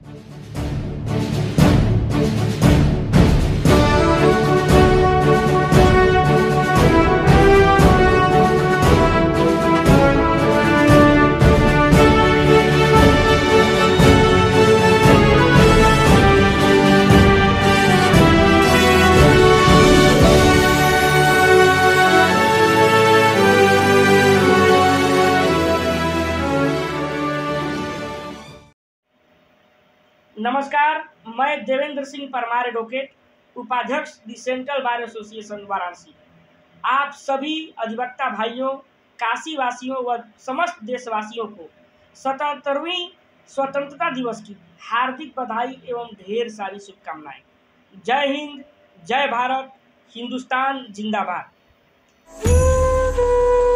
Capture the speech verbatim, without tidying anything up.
नमस्कार, मैं देवेंद्र सिंह परमार एडवोकेट, उपाध्यक्ष the central bar association Varanasi. आप सभी अधिवक्ता भाइयों, काशी वासियों व समस्त देशवासियों को सतहत्तरवीं स्वतंत्रता दिवस की हार्दिक बधाई एवं ढेर सारी शुभकामनाएं। जय हिंद, जय भारत, हिंदुस्तान जिंदाबाद।